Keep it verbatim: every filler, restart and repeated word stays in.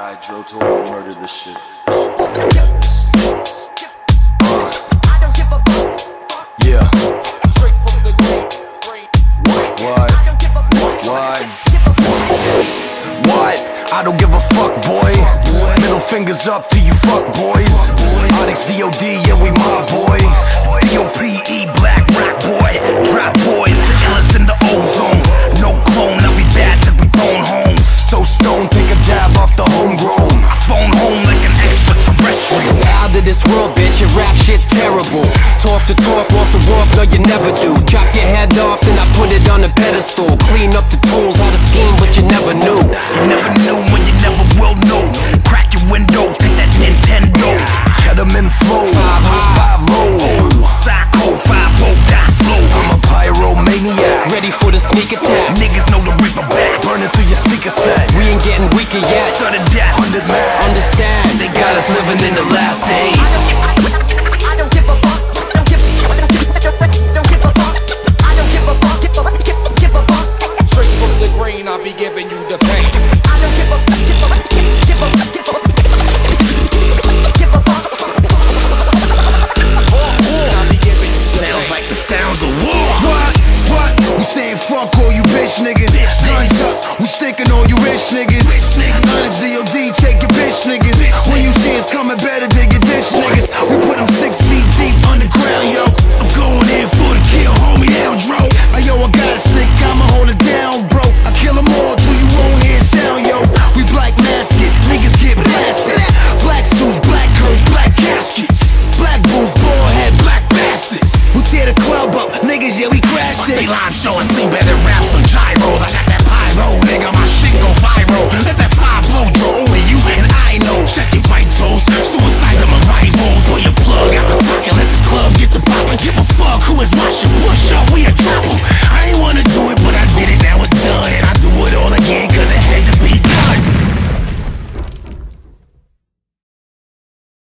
I drove to over murder this shit. I got this. Uh. Yeah. What? What? What? I don't give a fuck, boy. Middle fingers up to you fuck boys. Onyx D O D, yeah, we my boy. D O P E, black rock boy. Drop boys, the illest in the ozone. No clone, I'll be bad till we bone home. So stone, take a dab off the homegrown. Phone home like an extraterrestrial. Out of this world, bitch, your rap shit's terrible. Talk the talk, walk the walk, no you never do. Chop your head off, then I put it on a pedestal. Clean up the tools, how to scheme, but you never knew. You never knew when you never will know. Crack your window, take that Nintendo. Ketamine flow, five high, five low. Psycho, five low, die slow. I'm a pyromaniac, ready for the sneak attack. Niggas know the reaper back, burning through your speaker set. We ain't getting weaker yet. Sudden death, hundred man. Understand, they got us living in the last days. I don't give a fuck. Don't give, don't give, don't give a fuck. I don't give a fuck. Give a, give, give a fuck. Straight from the green, I'll be giving you the pain. I don't give a, give a, give a, give a, give a fuck. I'll be giving you the Sounds pain. like the sounds of war. What? What? We saying fuck all you bitch niggas. Guns up, we sticking all you rich niggas. Onyx D O D, take your bitch niggas. When you see us coming, better dig your ditch niggas. We put them six feet deep underground, yo. I'm going in for the kill, homie, down, dro. Hey, yo, I got a stick, I'ma hold it down, bro. I kill them all till you won't hear sound, yo. We black mask it, niggas get blasted. Black suits, black curves, black caskets. Black bulls, bald head, black bastards. We tear the club up, niggas, yeah, we crashed They it. line show and sing better raps on gyros. I got that pyro, nigga, my shit go viral. Let that fire blow, Joe, only you and I know. Check your vitals, suicide to my rivals. Pull your plug out the socket, let this club get the poppin'. Give a fuck who is my shit, push up, we a drop 'em.